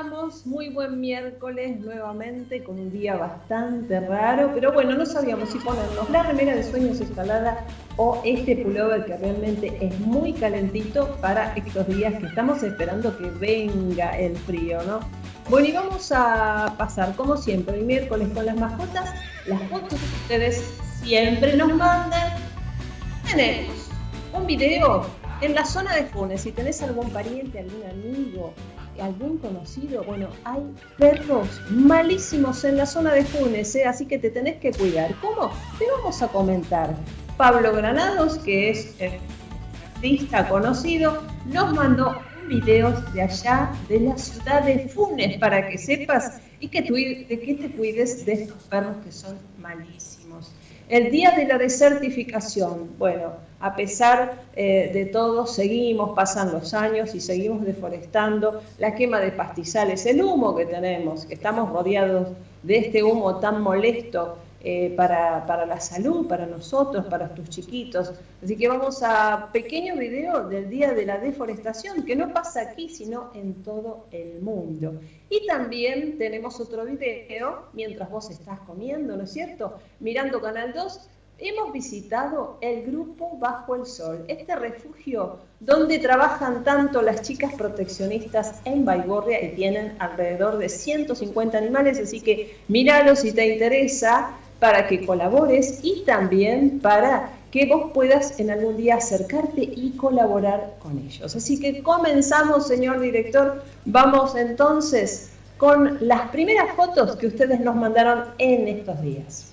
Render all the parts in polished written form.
estamos? Muy buen miércoles nuevamente con un día bastante raro, pero bueno, no sabíamos si ponernos la remera de Sueños Escalada o este pullover que realmente es muy calentito para estos días que estamos esperando que venga el frío, ¿no? Bueno, y vamos a pasar como siempre el miércoles con las mascotas, las fotos que ustedes siempre nos mandan. Tenemos un video en la zona de Funes. Si tenés algún pariente, algún amigo, algún conocido, bueno, hay perros malísimos en la zona de Funes, así que te tenés que cuidar. ¿Cómo? Te vamos a comentar. Pablo Granados, que es artista conocido, nos mandó un video de allá de la ciudad de Funes para que sepas y que te cuides de estos perros que son malísimos. El día de la desertificación, bueno, a pesar de todo, pasan los años y seguimos deforestando, la quema de pastizales, el humo que tenemos, que estamos rodeados de este humo tan molesto para la salud, para nosotros, para tus chiquitos. Así que vamos a pequeño video del día de la deforestación, que no pasa aquí, sino en todo el mundo. Y también tenemos otro video, mientras vos estás comiendo, ¿no es cierto? Mirando Canal 2, hemos visitado el grupo Bajo el Sol, este refugio donde trabajan tanto las chicas proteccionistas en Baigorria y tienen alrededor de 150 animales, así que míralo si te interesa para que colabores y también para que vos puedas en algún día acercarte y colaborar con ellos. Así que comenzamos, señor director. Vamos entonces con las primeras fotos que ustedes nos mandaron en estos días.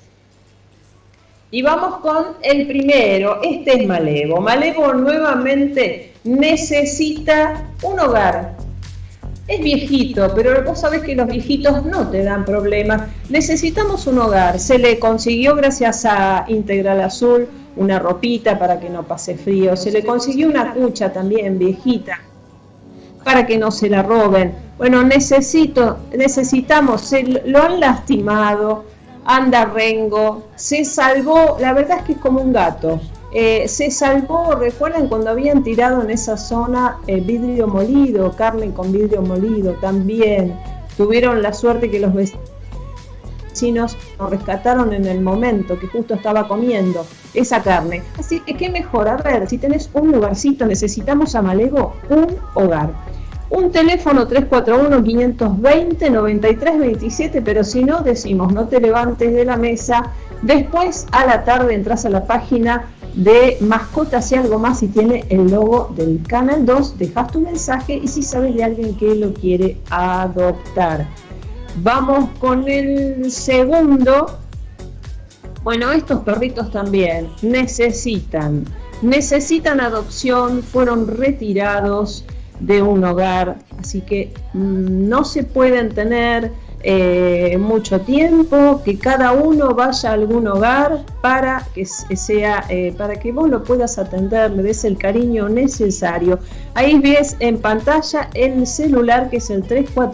Y vamos con el primero, este es Malevo. Malevo nuevamente necesita un hogar. Es viejito, pero vos sabés que los viejitos no te dan problemas. Necesitamos un hogar. Se le consiguió gracias a Integral Azul una ropita para que no pase frío. Se le consiguió una cucha también viejita para que no se la roben. Bueno, necesitamos, lo han lastimado. Anda rengo, se salvó, la verdad es que es como un gato, se salvó, recuerdan cuando habían tirado en esa zona vidrio molido, carne con vidrio molido, también tuvieron la suerte que los vecinos lo rescataron en el momento que justo estaba comiendo esa carne, así que qué mejor, a ver, si tenés un lugarcito, necesitamos a Malevo un hogar. Un teléfono 341-520-9327, pero si no, decimos, no te levantes de la mesa. Después, a la tarde, entras a la página de Mascotas y Algo Más y tiene el logo del Canal 2. Dejas tu mensaje y si sabes de alguien que lo quiere adoptar. Vamos con el segundo. Bueno, estos perritos también necesitan adopción, fueron retirados de un hogar, así que no se pueden tener mucho tiempo, que cada uno vaya a algún hogar para que para que vos lo puedas atender, le des el cariño necesario. Ahí ves en pantalla el celular que es el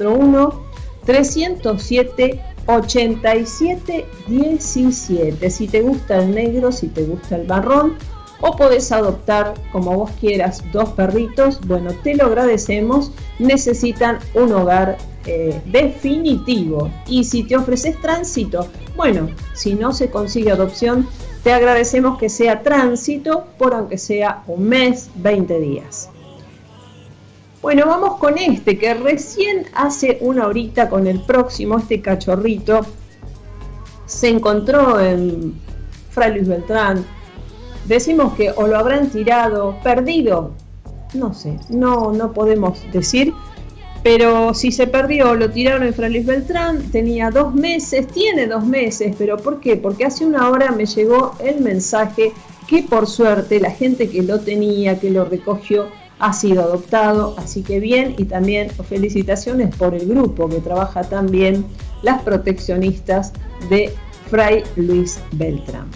341-307-8717. Si te gusta el negro, si te gusta el marrón, o podés adoptar como vos quieras 2 perritos, bueno, te lo agradecemos, necesitan un hogar definitivo. Y si te ofreces tránsito, bueno, si no se consigue adopción, te agradecemos que sea tránsito por aunque sea un mes, 20 días. Bueno, vamos con este que recién hace una horita con el próximo, este cachorrito, se encontró en Fray Luis Beltrán. Decimos que o lo habrán tirado, perdido, no sé, no podemos decir, pero si se perdió, lo tiraron en Fray Luis Beltrán, tenía 2 meses, tiene 2 meses, pero ¿por qué? Porque hace una hora me llegó el mensaje que por suerte la gente que lo tenía, que lo recogió, ha sido adoptado, así que bien, y también felicitaciones por el grupo que trabaja tan bien, las proteccionistas de Fray Luis Beltrán.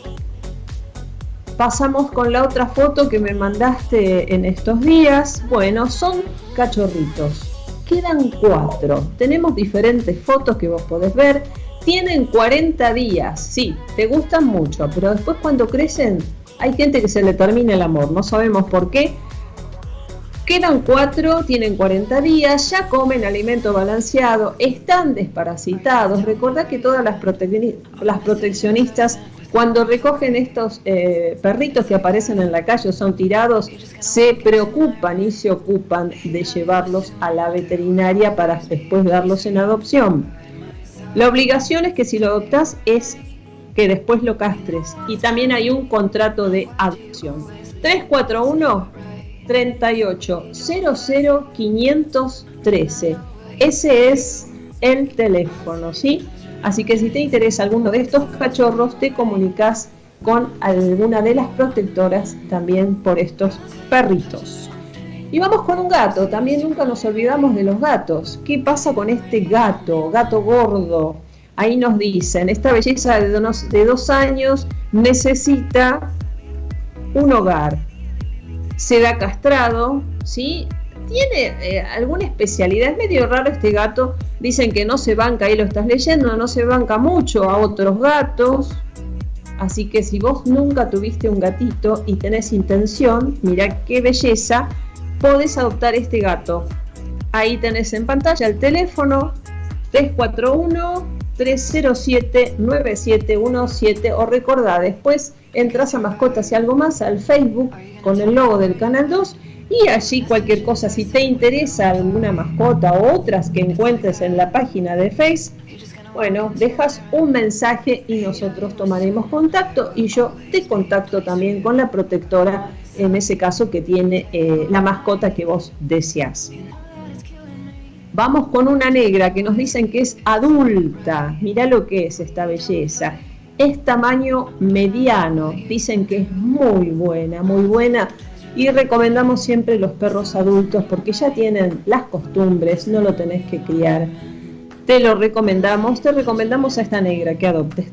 Pasamos con la otra foto que me mandaste en estos días. Bueno, son cachorritos. Quedan 4. Tenemos diferentes fotos que vos podés ver. Tienen 40 días. Sí, te gustan mucho, pero después cuando crecen hay gente que se le termina el amor. No sabemos por qué. Quedan 4, tienen 40 días, ya comen alimento balanceado, están desparasitados. Recordá que todas las proteccionistas, cuando recogen estos perritos que aparecen en la calle o son tirados, se preocupan y se ocupan de llevarlos a la veterinaria para después darlos en adopción. La obligación es que si lo adoptás es que después lo castres, y también hay un contrato de adopción. 341-3800-513. Ese es el teléfono, ¿sí? Así que si te interesa alguno de estos cachorros, te comunicas con alguna de las protectoras también por estos perritos. Y vamos con un gato. También nunca nos olvidamos de los gatos. ¿Qué pasa con este gato gordo? Ahí nos dicen, esta belleza de 2 años necesita un hogar. Se da castrado, ¿sí? Tiene alguna especialidad, es medio raro este gato. Dicen que no se banca, ahí lo estás leyendo, no se banca mucho a otros gatos. Así que si vos nunca tuviste un gatito y tenés intención, mirá qué belleza, podés adoptar este gato. Ahí tenés en pantalla el teléfono 341-307-9717, o recordá, después entras a Mascotas y Algo Más al Facebook con el logo del Canal 2, y allí cualquier cosa, si te interesa alguna mascota o otras que encuentres en la página de Face, bueno, dejas un mensaje y nosotros tomaremos contacto, y yo te contacto también con la protectora, en ese caso que tiene la mascota que vos deseás. Vamos con una negra que nos dicen que es adulta. Mirá lo que es esta belleza. Es tamaño mediano. Dicen que es muy buena, muy buena. Y recomendamos siempre los perros adultos porque ya tienen las costumbres, no lo tenés que criar. Te recomendamos a esta negra que adoptes.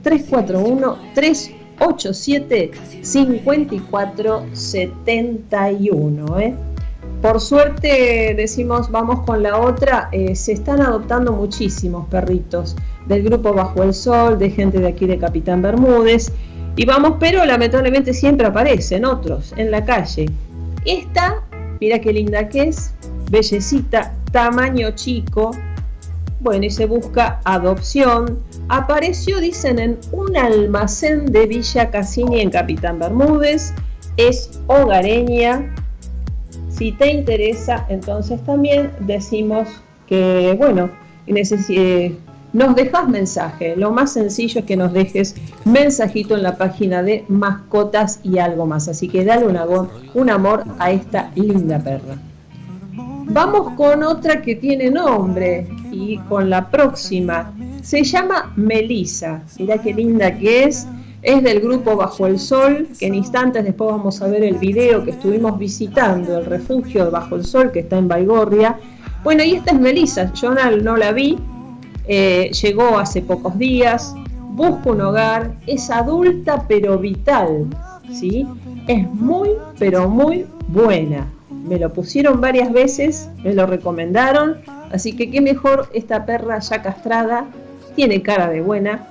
341-387-5471. Por suerte, decimos, vamos con la otra, se están adoptando muchísimos perritos del grupo Bajo el Sol, de gente de aquí de Capitán Bermúdez, y vamos, pero lamentablemente siempre aparecen otros en la calle. Esta, mira qué linda que es, bellecita, tamaño chico, bueno, y se busca adopción. Apareció, dicen, en un almacén de Villa Cassini en Capitán Bermúdez, es hogareña. Si te interesa, entonces también decimos que, bueno, nos dejas mensaje. Lo más sencillo es que nos dejes mensajito en la página de Mascotas y Algo Más. Así que dale un amor a esta linda perra. Vamos con otra que tiene nombre, y con la próxima. Se llama Melissa. Mirá qué linda que es. Es del grupo Bajo el Sol, que en instantes después vamos a ver el video que estuvimos visitando, el refugio de Bajo el Sol, que está en Baigorria. Bueno, y esta es Melissa, yo no la vi, llegó hace pocos días, busca un hogar, es adulta pero vital, ¿sí? Es muy, pero muy buena. Me lo pusieron varias veces, me lo recomendaron, así que qué mejor esta perra ya castrada. Tiene cara de buena.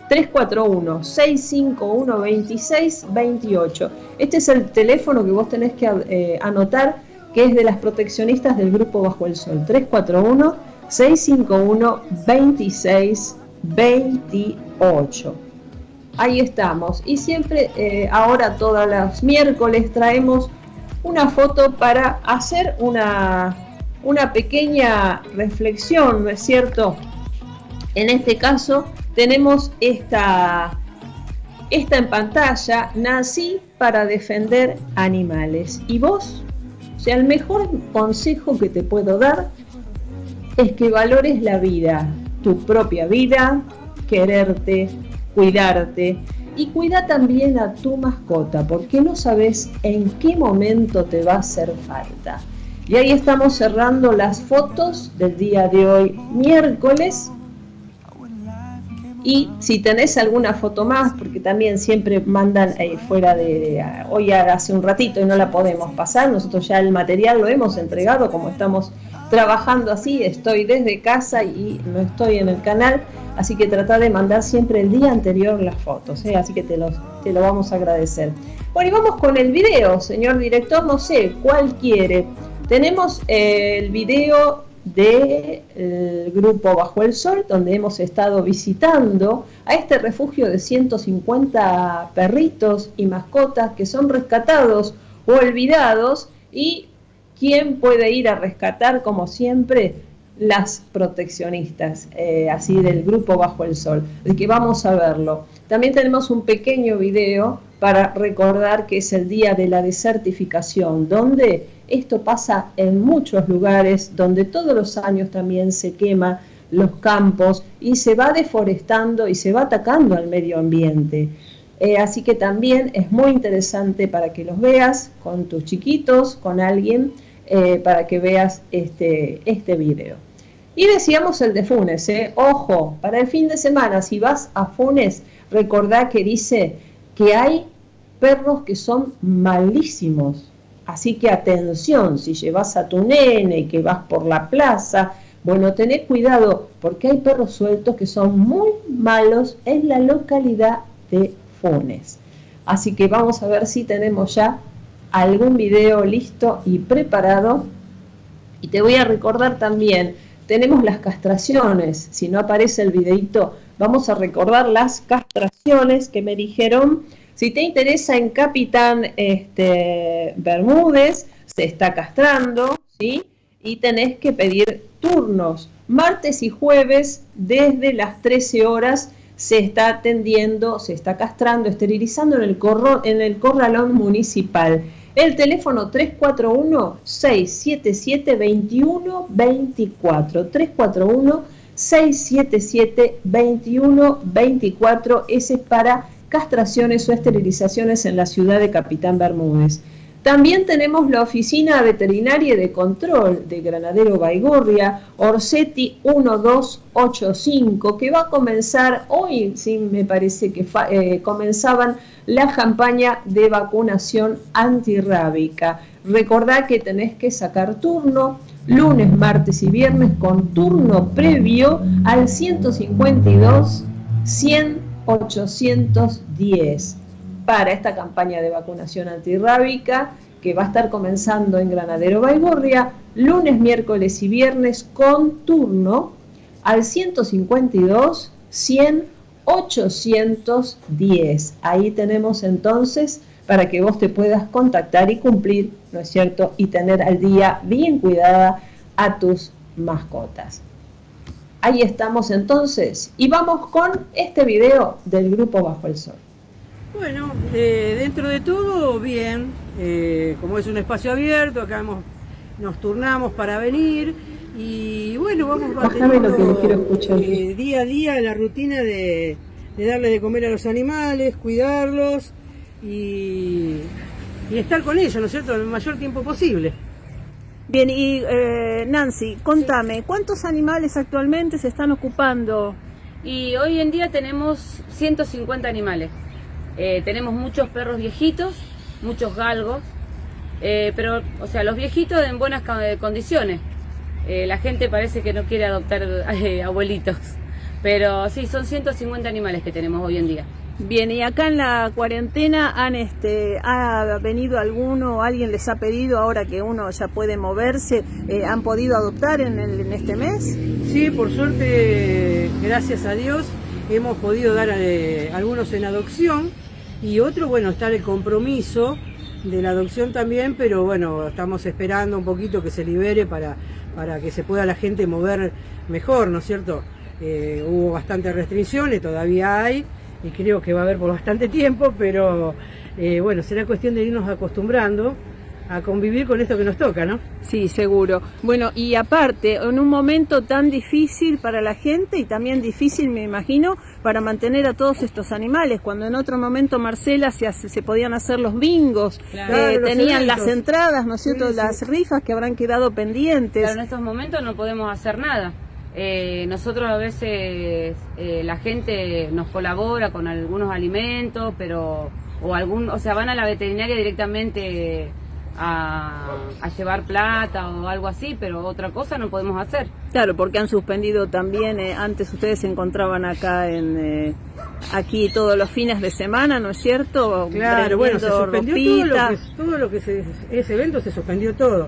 341-651-2628. Este es el teléfono que vos tenés que anotar, que es de las proteccionistas del grupo Bajo el Sol. 341-651-2628. Ahí estamos. Y siempre, ahora todos los miércoles, traemos una foto para hacer una pequeña reflexión, ¿no es cierto? En este caso tenemos esta en pantalla. Nací para defender animales. ¿Y vos? O sea, el mejor consejo que te puedo dar es que valores la vida, tu propia vida, quererte, cuidarte, y cuida también a tu mascota, porque no sabes en qué momento te va a hacer falta. Y ahí estamos cerrando las fotos del día de hoy, miércoles. Y si tenés alguna foto más, porque también siempre mandan fuera de hoy hace un ratito y no la podemos pasar, nosotros ya el material lo hemos entregado, como estamos trabajando así, estoy desde casa y no estoy en el canal, así que trata de mandar siempre el día anterior las fotos, así que te lo vamos a agradecer. Bueno, y vamos con el video, señor director, no sé, ¿cuál quiere? Tenemos el video del grupo Bajo el Sol, donde hemos estado visitando a este refugio de 150 perritos y mascotas que son rescatados o olvidados, y quién puede ir a rescatar, como siempre, las proteccionistas, así del grupo Bajo el Sol, de que vamos a verlo. También tenemos un pequeño video para recordar que es el día de la desertificación, donde esto pasa en muchos lugares, donde todos los años también se queman los campos y se va deforestando y se va atacando al medio ambiente. Así que también es muy interesante para que los veas con tus chiquitos, con alguien, para que veas este video. Y decíamos el de Funes, ojo, para el fin de semana, si vas a Funes, recordá que dice que hay perros que son malísimos. Así que atención, si llevas a tu nene y que vas por la plaza, bueno, tened cuidado, porque hay perros sueltos que son muy malos en la localidad de Funes. Así que vamos a ver si tenemos ya algún video listo y preparado. Y te voy a recordar también, tenemos las castraciones. Si no aparece el videito, vamos a recordar las castraciones que me dijeron. Si te interesa, en Capitán Bermúdez se está castrando, ¿sí? Y tenés que pedir turnos. Martes y jueves desde las 13 horas se está atendiendo, se está castrando, esterilizando en el corralón municipal. El teléfono 341-677-2124. 341-677-2124. Ese es para castraciones o esterilizaciones en la ciudad de Capitán Bermúdez. También tenemos la Oficina Veterinaria de Control de Granadero Baigorria, Orsetti 1285, que va a comenzar hoy, sí, me parece que comenzaban la campaña de vacunación antirrábica. Recordá que tenés que sacar turno lunes, martes y viernes con turno previo al 152 100 810 para esta campaña de vacunación antirrábica que va a estar comenzando en Granadero Baigorria lunes, miércoles y viernes con turno al 152 100 810. Ahí tenemos entonces para que vos te puedas contactar y cumplir, ¿no es cierto? Y tener al día bien cuidada a tus mascotas. Ahí estamos entonces y vamos con este video del grupo Bajo el Sol. Bueno, dentro de todo bien, como es un espacio abierto, acá nos turnamos para venir y bueno, vamos manteniendo lo que le quiero escuchar. Día a día la rutina de darle de comer a los animales, cuidarlos y estar con ellos, ¿no es cierto?, el mayor tiempo posible. Bien, y Nancy, contame, ¿cuántos animales actualmente se están ocupando? Y hoy en día tenemos 150 animales. Tenemos muchos perros viejitos, muchos galgos, pero, o sea, los viejitos en buenas condiciones. La gente parece que no quiere adoptar abuelitos, pero sí, son 150 animales que tenemos hoy en día. Bien, y acá en la cuarentena ¿ha venido alguno, alguien les ha pedido, ahora que uno ya puede moverse, han podido adoptar en este mes? Sí, por suerte, gracias a Dios, hemos podido dar algunos en adopción y otros, bueno, está el compromiso de la adopción también, pero bueno, estamos esperando un poquito que se libere para que se pueda la gente mover mejor, ¿no es cierto? Hubo bastantes restricciones, todavía hay, y creo que va a haber por bastante tiempo, pero bueno, será cuestión de irnos acostumbrando a convivir con esto que nos toca, ¿no? Sí, seguro. Bueno, y aparte, en un momento tan difícil para la gente y también difícil, me imagino, para mantener a todos estos animales, cuando en otro momento, Marcela, se podían hacer los bingos, claro, tenían las entradas, ¿no es cierto?, sí, las rifas que habrán quedado pendientes. Claro, en estos momentos no podemos hacer nada. Nosotros a veces la gente nos colabora con algunos alimentos, pero o sea, van a la veterinaria directamente a llevar plata o algo así, pero otra cosa no podemos hacer. Claro, porque han suspendido también, antes ustedes se encontraban acá aquí todos los fines de semana, ¿no es cierto? Claro, bueno, se suspendió todo lo que ese evento, se suspendió todo.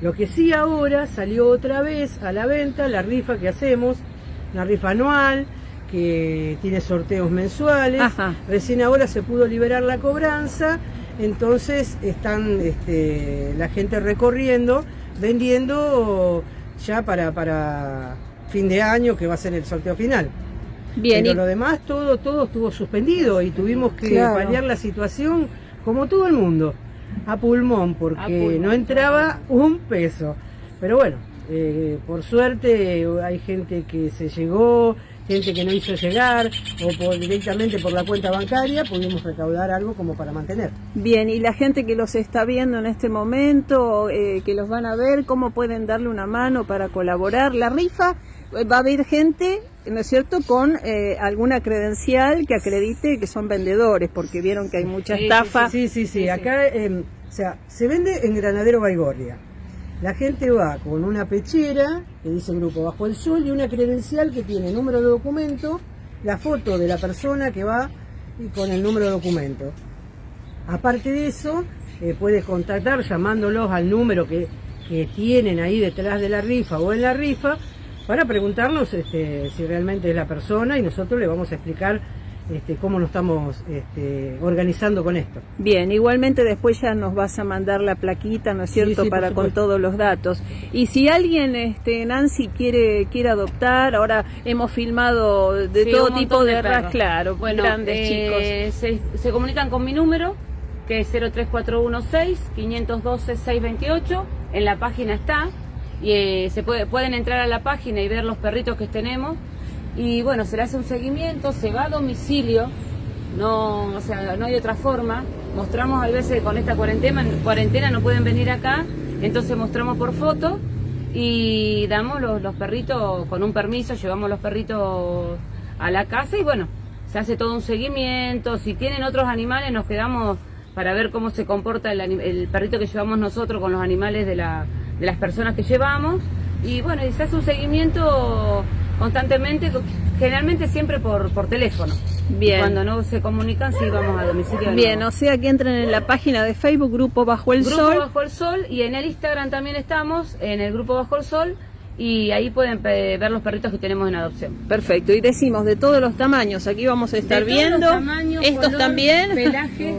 Lo que sí ahora salió otra vez a la venta la rifa que hacemos, una rifa anual que tiene sorteos mensuales. Ajá. Recién ahora se pudo liberar la cobranza, entonces están la gente recorriendo, vendiendo ya para fin de año, que va a ser el sorteo final. Bien, Pero lo demás todo estuvo suspendido y tuvimos que paliar la situación como todo el mundo, a pulmón, porque no entraba un peso. Pero bueno, por suerte hay gente que se llegó, gente que no hizo llegar, o directamente por la cuenta bancaria pudimos recaudar algo como para mantener. bien, y la gente que los está viendo en este momento, que los van a ver, ¿cómo pueden darle una mano para colaborar? La rifa, va a haber gente, ¿no es cierto?, con alguna credencial que acredite que son vendedores, porque vieron que hay mucha estafa. Sí. Acá, o sea, se vende en Granadero Baigorria. La gente va con una pechera que dice Grupo Bajo el Sol y una credencial que tiene número de documento, la foto de la persona que va y con el número de documento. Aparte de eso, puedes contactar llamándolos al número que tienen ahí detrás de la rifa o en la rifa para preguntarnos si realmente es la persona, y nosotros le vamos a explicar cómo nos estamos organizando con esto. Bien, igualmente después ya nos vas a mandar la plaquita, ¿no es cierto?, Sí, para con todos los datos. Y si alguien, Nancy, quiere adoptar, ahora hemos filmado de todo tipo de razas, claro, bueno, grandes, chicos. Se comunican con mi número, que es 03416-512-628, en la página está, y pueden entrar a la página y ver los perritos que tenemos. Y bueno, se le hace un seguimiento, se va a domicilio, o sea, no hay otra forma. Mostramos a veces con esta cuarentena no pueden venir acá, entonces mostramos por foto y damos los perritos con un permiso, llevamos los perritos a la casa y bueno, se hace todo un seguimiento. Si tienen otros animales nos quedamos para ver cómo se comporta el perrito que llevamos nosotros con los animales de las personas que llevamos. Y bueno, y se hace un seguimiento constantemente, generalmente siempre por teléfono. Bien. Y cuando no se comunican, sí vamos a domicilio. Bien, o sea que entren en la página de Facebook, Grupo Bajo el Sol. Grupo Bajo el Sol, y en el Instagram también estamos, en el Grupo Bajo el Sol, y ahí pueden ver los perritos que tenemos en adopción. Perfecto, y decimos de todos los tamaños, aquí vamos a estar viendo. Todos los tamaños, estos color, también. pelaje.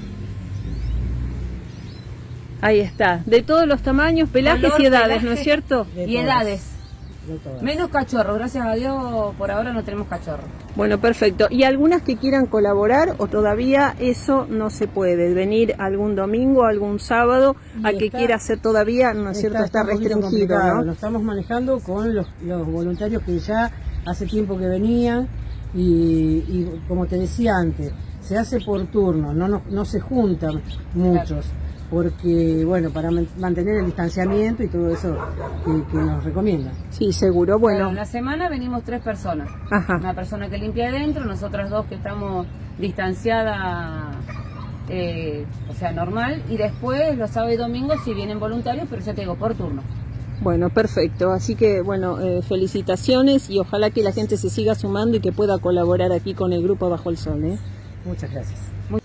Ahí está, de todos los tamaños, pelajes Color, y edades, pelaje, ¿no es cierto? Y edades. Menos cachorros, gracias a Dios por ahora no tenemos cachorros. Bueno, perfecto. ¿Y algunas que quieran colaborar o todavía eso no se puede? Venir algún domingo, algún sábado, a que quiera hacer todavía, ¿no es cierto? Está restringido, ¿no? Lo estamos manejando con los voluntarios que ya hace tiempo que venían y como te decía antes, se hace por turno, no se juntan muchos. Porque, bueno, para mantener el distanciamiento y todo eso que nos recomiendan. Sí, seguro. Bueno, en la semana venimos 3 personas. Ajá. Una persona que limpia adentro, nosotras 2 que estamos distanciadas, o sea, normal. Y después, los sábados y domingos, sí vienen voluntarios, pero ya te digo, por turno. Bueno, perfecto. Así que, bueno, felicitaciones y ojalá que la gente se siga sumando y que pueda colaborar aquí con el Grupo Bajo el Sol. Muchas gracias.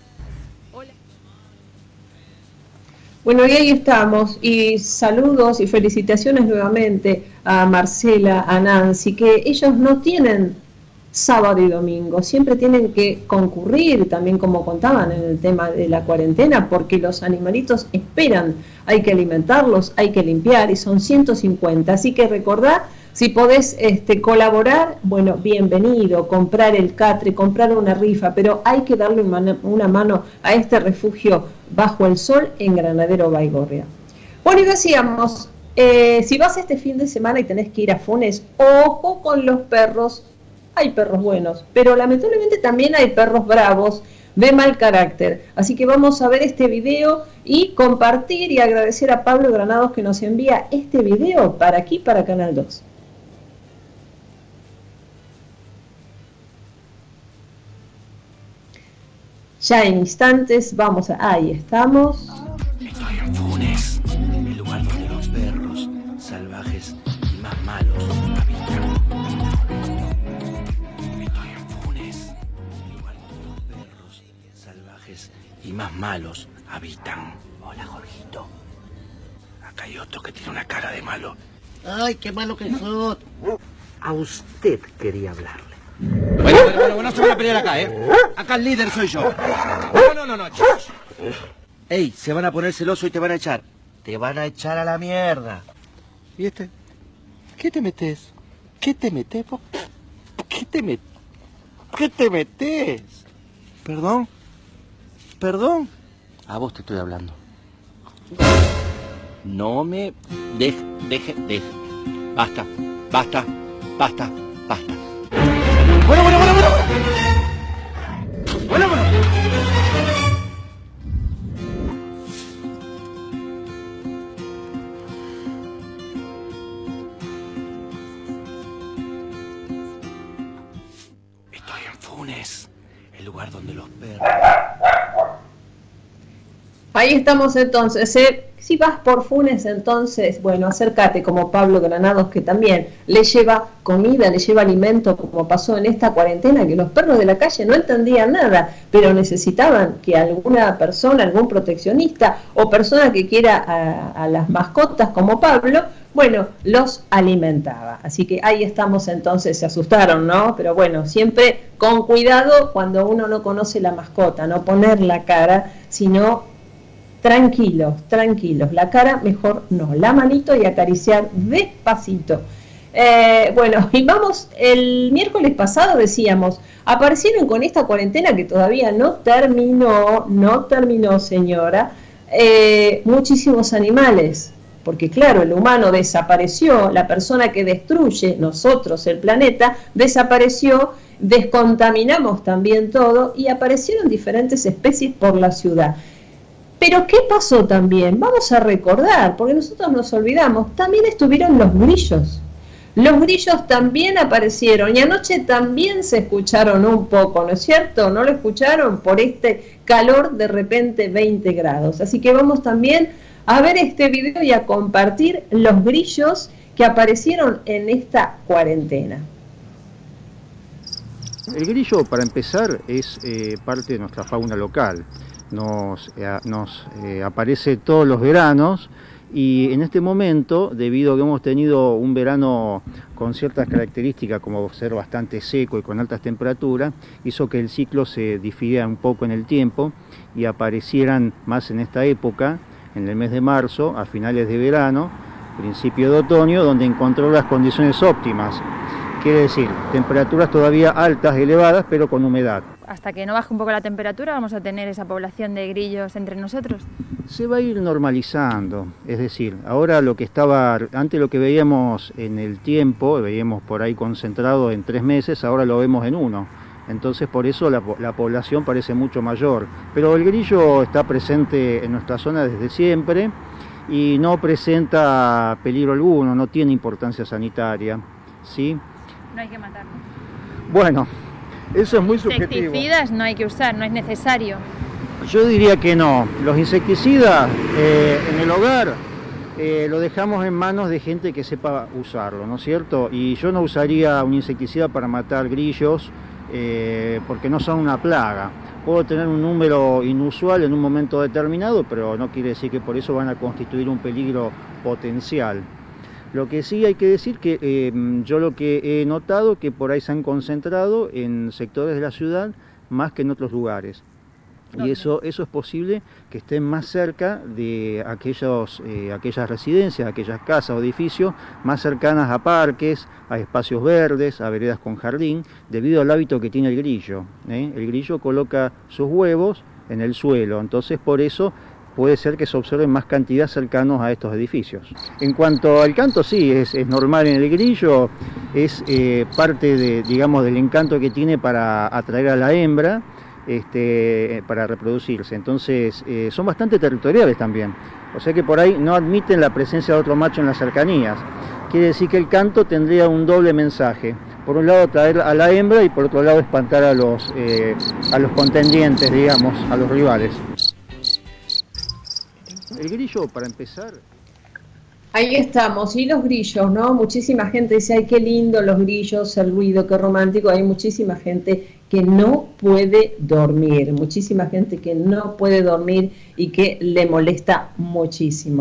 Bueno, y ahí estamos, y saludos y felicitaciones nuevamente a Marcela, a Nancy, que ellos no tienen sábado y domingo, siempre tienen que concurrir, también como contaban en el tema de la cuarentena, porque los animalitos esperan, hay que alimentarlos, hay que limpiar, y son 150, así que recordá, si podés colaborar, bueno, bienvenido, comprar el catre, comprar una rifa, pero hay que darle una mano a este refugio Bajo el Sol en Granadero Baigorria. Bueno, y decíamos, si vas este fin de semana y tenés que ir a Funes, ojo con los perros. Hay perros buenos, pero lamentablemente también hay perros bravos, de mal carácter. Así que vamos a ver este video y compartir y agradecer a Pablo Granados que nos envía este video para aquí, para Canal 2. Ya en instantes vamos a... Ahí estamos. Estoy en Funes, el lugar donde los perros salvajes y más malos habitan. Estoy en Funes, el lugar donde los perros salvajes y más malos habitan. Hola, Jorgito. acá hay otro que tiene una cara de malo. Ay, qué malo que sos. A usted quería hablarle. Bueno, no se van a pelear acá, ¿eh? Acá el líder soy yo. No. Ey, se van a poner celosos y te van a echar. Te van a echar a la mierda. ¿Y este? ¿Qué te metes? ¿Qué te metes, po? ¿Qué te metes? ¿Perdón? A vos te estoy hablando. No me... Deje. Basta. Bueno. Estoy en Funes, el lugar donde los perros... Ahí estamos entonces. Si vas por Funes, entonces, bueno, acércate como Pablo Granados, que también le lleva comida, le lleva alimento, como pasó en esta cuarentena, que los perros de la calle no entendían nada, pero necesitaban que alguna persona, algún proteccionista o persona que quiera a las mascotas como Pablo, bueno, los alimentaba. Así que ahí estamos entonces, se asustaron, ¿no? Pero bueno, siempre con cuidado cuando uno no conoce la mascota, no poner la cara, sino... Tranquilos, la cara mejor no, la manito y acariciar despacito. Bueno, y vamos, el miércoles pasado decíamos, aparecieron con esta cuarentena que todavía no terminó señora, muchísimos animales, porque claro, el humano desapareció, la persona que destruye, nosotros, el planeta, desapareció, descontaminamos también todo y aparecieron diferentes especies por la ciudad. Pero ¿qué pasó también? Vamos a recordar, porque nosotros nos olvidamos, también estuvieron los grillos. Los grillos también aparecieron y anoche también se escucharon un poco, ¿no es cierto? ¿No lo escucharon? Por este calor de repente 20 grados. Así que vamos también a ver este video y a compartir los grillos que aparecieron en esta cuarentena. El grillo, para empezar, es parte de nuestra fauna local. Nos aparece todos los veranos y en este momento, debido a que hemos tenido un verano con ciertas características como ser bastante seco y con altas temperaturas, hizo que el ciclo se difiera un poco en el tiempo y aparecieran más en esta época, en el mes de marzo, a finales de verano, principio de otoño, donde encontró las condiciones óptimas. Quiere decir, temperaturas todavía altas, elevadas, pero con humedad. Hasta que no baje un poco la temperatura vamos a tener esa población de grillos entre nosotros. Se va a ir normalizando, es decir, ahora lo que estaba, antes lo que veíamos en el tiempo, veíamos por ahí concentrado en 3 meses, ahora lo vemos en 1. Entonces por eso la población parece mucho mayor. Pero el grillo está presente en nuestra zona desde siempre y no presenta peligro alguno, no tiene importancia sanitaria, ¿sí? No hay que matarlo. Bueno, eso es muy subjetivo. Insecticidas no hay que usar, no es necesario. Yo diría que no. Los insecticidas en el hogar lo dejamos en manos de gente que sepa usarlo, ¿no es cierto? Y yo no usaría un insecticida para matar grillos porque no son una plaga. Puedo tener un número inusual en un momento determinado, pero no quiere decir que por eso van a constituir un peligro potencial. Lo que sí hay que decir que yo lo que he notado que por ahí se han concentrado en sectores de la ciudad más que en otros lugares. Y eso es posible que estén más cerca de aquellas residencias, aquellas casas o edificios más cercanas a parques, a espacios verdes, a veredas con jardín, debido al hábito que tiene el grillo. El grillo coloca sus huevos en el suelo, entonces por eso puede ser que se observen más cantidad cercanos a estos edificios. En cuanto al canto, sí, es normal en el grillo, es parte de, digamos, del encanto que tiene para atraer a la hembra, para reproducirse. Entonces son bastante territoriales también, o sea que por ahí no admiten la presencia de otro macho en las cercanías. Quiere decir que el canto tendría un doble mensaje: por un lado atraer a la hembra y por otro lado espantar a los contendientes, digamos, a los rivales. El grillo, para empezar... Ahí estamos, y los grillos, ¿no? Muchísima gente dice, ay, qué lindo los grillos, el ruido, qué romántico. Hay muchísima gente que no puede dormir y que le molesta muchísimo.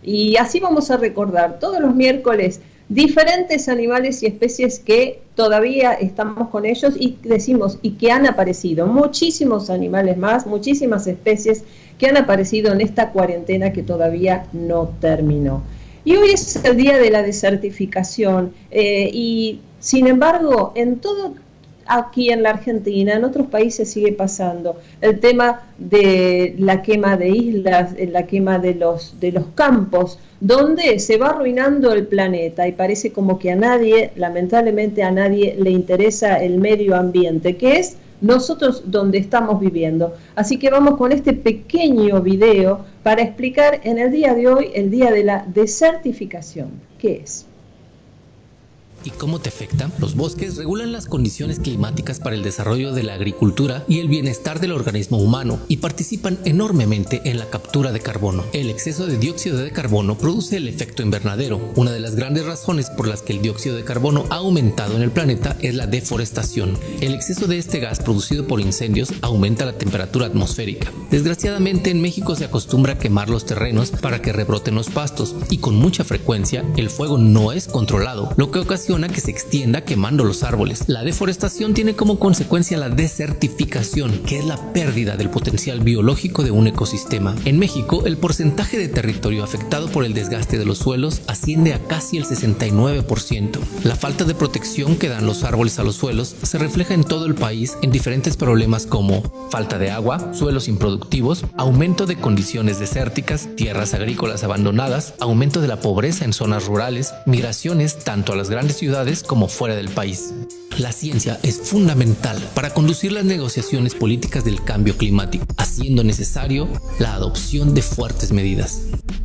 Y así vamos a recordar todos los miércoles diferentes animales y especies que todavía estamos con ellos y decimos, y que han aparecido, muchísimos animales más, muchísimas especies que han aparecido en esta cuarentena que todavía no terminó. Y hoy es el día de la desertificación y sin embargo en todo, aquí en la Argentina, en otros países sigue pasando el tema de la quema de islas, la quema de los campos, donde se va arruinando el planeta y parece como que a nadie, lamentablemente a nadie le interesa el medio ambiente, que es nosotros donde estamos viviendo. Así que vamos con este pequeño video para explicar en el día de hoy, el día de la desertificación. ¿Qué es? ¿Y cómo te afecta? Los bosques regulan las condiciones climáticas para el desarrollo de la agricultura y el bienestar del organismo humano y participan enormemente en la captura de carbono. El exceso de dióxido de carbono produce el efecto invernadero. Una de las grandes razones por las que el dióxido de carbono ha aumentado en el planeta es la deforestación. El exceso de este gas producido por incendios aumenta la temperatura atmosférica. Desgraciadamente en México se acostumbra a quemar los terrenos para que rebroten los pastos y con mucha frecuencia el fuego no es controlado, lo que ocasiona que se extienda quemando los árboles. La deforestación tiene como consecuencia la desertificación, que es la pérdida del potencial biológico de un ecosistema. En México, el porcentaje de territorio afectado por el desgaste de los suelos asciende a casi el 69%. La falta de protección que dan los árboles a los suelos se refleja en todo el país en diferentes problemas como falta de agua, suelos improductivos, aumento de condiciones desérticas, tierras agrícolas abandonadas, aumento de la pobreza en zonas rurales, migraciones tanto a las grandes ciudades como fuera del país. La ciencia es fundamental para conducir las negociaciones políticas del cambio climático, haciendo necesario la adopción de fuertes medidas.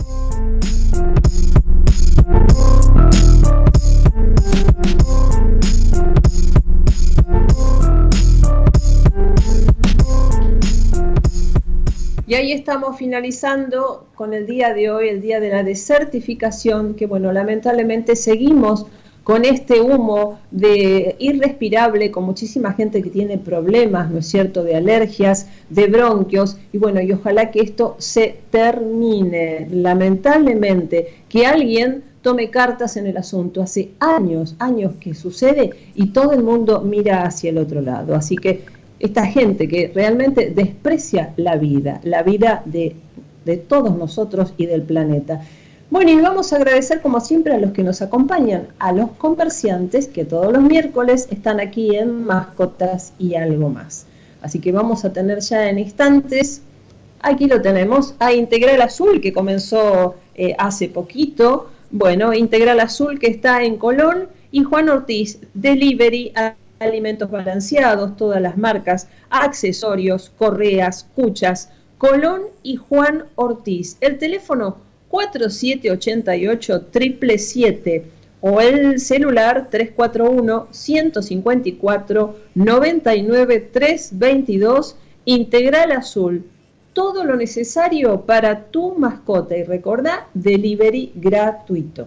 Y ahí estamos finalizando con el día de hoy, el día de la desertificación, que bueno, lamentablemente seguimos con este humo de irrespirable, con muchísima gente que tiene problemas, ¿no es cierto?, de alergias, de bronquios, y bueno, y ojalá que esto se termine. Lamentablemente, que alguien tome cartas en el asunto. Hace años que sucede y todo el mundo mira hacia el otro lado. Así que esta gente que realmente desprecia la vida de todos nosotros y del planeta. Bueno, y vamos a agradecer como siempre a los que nos acompañan, a los comerciantes que todos los miércoles están aquí en Mascotas y Algo Más. Así que vamos a tener ya en instantes, aquí lo tenemos, a Integral Azul, que comenzó hace poquito. Bueno, Integral Azul que está en Colón, y Juan Ortiz, Delivery, alimentos balanceados, todas las marcas, accesorios, correas, cuchas, Colón y Juan Ortiz. El teléfono 4788-777 o el celular 341-154-99-322. Integral Azul, todo lo necesario para tu mascota, y recordá, delivery gratuito.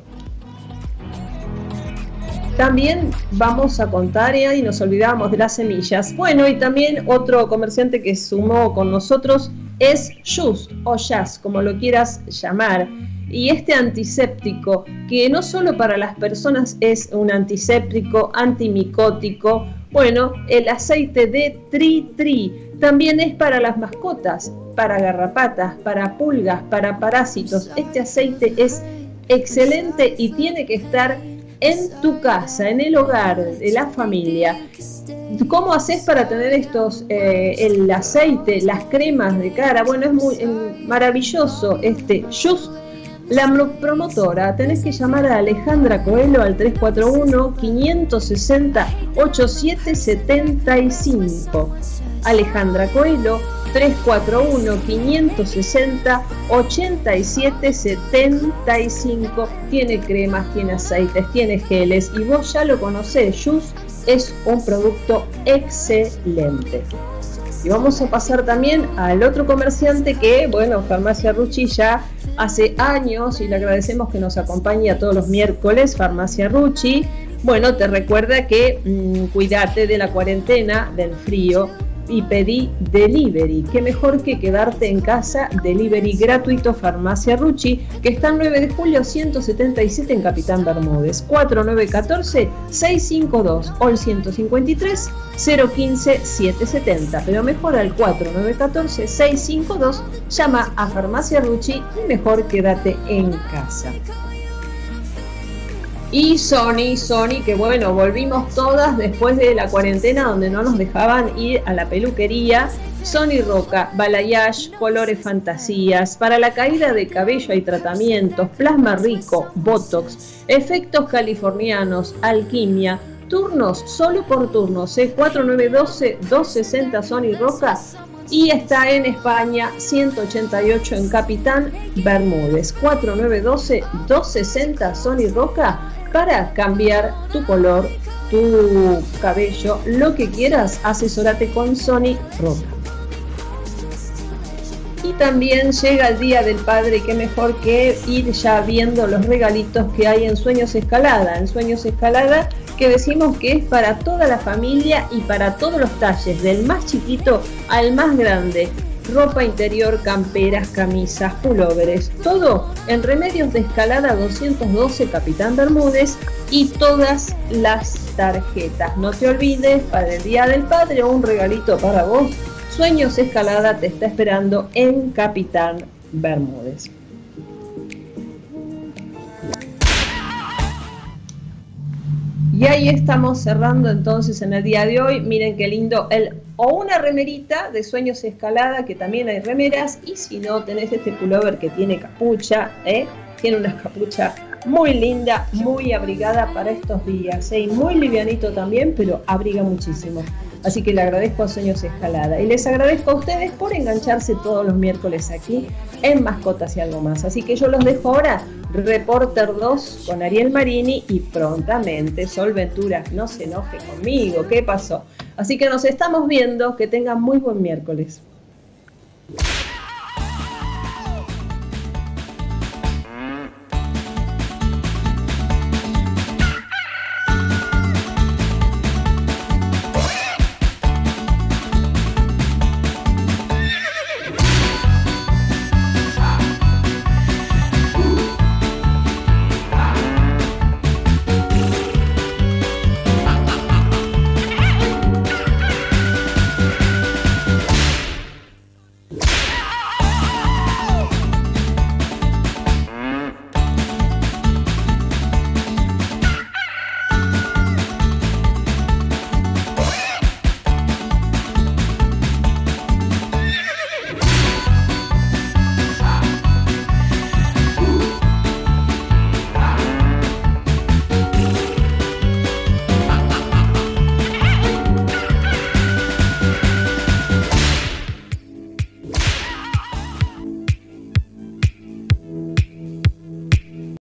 También vamos a contar, y nos olvidamos de las semillas. Bueno, y también otro comerciante que sumó con nosotros es Just o Jazz, como lo quieras llamar. Y este antiséptico, que no solo para las personas es un antiséptico, antimicótico, bueno, el aceite de Tri también es para las mascotas, para garrapatas, para pulgas, para parásitos. Este aceite es excelente y tiene que estar en tu casa, en el hogar de la familia. ¿Cómo haces para tener estos, el aceite, las cremas de cara? Bueno, es muy maravilloso este Just. La promotora, tenés que llamar a Alejandra Coelho al 341-560-8775. Alejandra Coelho, 341-560-8775. Tiene cremas, tiene aceites, tiene geles, y vos ya lo conocés. Just es un producto excelente. Y vamos a pasar también al otro comerciante que, bueno, Farmacia Rucci ya hace años, y le agradecemos que nos acompañe a todos los miércoles. Farmacia Rucci, bueno, te recuerda que cuídate de la cuarentena, del frío, y pedí delivery. Qué mejor que quedarte en casa. Delivery gratuito Farmacia Rucci, que está en 9 de julio 177 en Capitán Bermúdez. 4914-652 o el 153 015 770. Pero mejor al 4914-652. Llama a Farmacia Rucci y mejor quédate en casa. Y Sony, que bueno, volvimos todas después de la cuarentena donde no nos dejaban ir a la peluquería. Sony Roca, balayage, colores fantasías, para la caída de cabello hay tratamientos, plasma rico, botox, efectos californianos, alquimia, turnos solo por turnos, 4912-260 Sony Roca. Y está en España, 188 en Capitán Bermúdez. 4912-260 Sony Roca, para cambiar tu color, tu cabello, lo que quieras, asesórate con Sony Roca. Y también llega el Día del Padre, qué mejor que ir ya viendo los regalitos que hay en Sueños Escalada. En Sueños Escalada, que decimos que es para toda la familia y para todos los talles, del más chiquito al más grande. Ropa interior, camperas, camisas, pulóveres, todo en Remedios de Escalada 212 Capitán Bermúdez, y todas las tarjetas. No te olvides, para el Día del Padre, un regalito para vos. Sueños Escalada te está esperando en Capitán Bermúdez. Y ahí estamos cerrando entonces en el día de hoy. Miren qué lindo, o una remerita de Sueños Escalada, que también hay remeras, y si no, tenés este pullover que tiene capucha, tiene una capucha muy linda, muy abrigada para estos días, y muy livianito también, pero abriga muchísimo. Así que le agradezco a Sueños Escalada y les agradezco a ustedes por engancharse todos los miércoles aquí en Mascotas y Algo Más. Así que yo los dejo ahora, Reporter 2 con Ariel Marini, y prontamente Sol Ventura. No se enoje conmigo, ¿qué pasó? Así que nos estamos viendo, que tengan muy buen miércoles.